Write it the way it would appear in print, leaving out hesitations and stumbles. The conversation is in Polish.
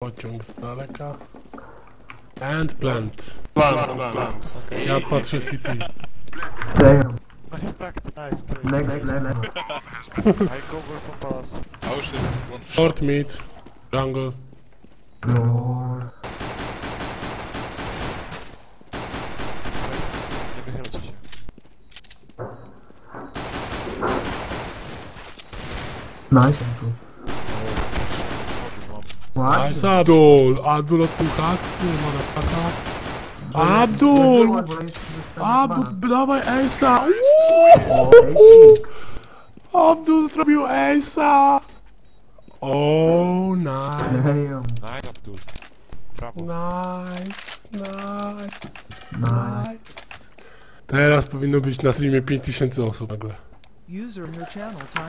pociąg z daleka. And plant. Plant. Okay. Ja patrzę city. Damn. Nice, great. Next level. I go for palace. Oh shit, one Short mid. Jungle. No. Nie wychylcie się. Nice, Andrew. What? Nice Abdul! Abdul odpił haksy, motherfucker. Abdul! Abdul, dawaj Ace'a! O, Ejsik. Abdul zrobił Ace'a! Oh, nice. Damn. Nice, Abdul. Brawo. Nice. Teraz powinno być na streamie 5000 osób nagle. User in your channel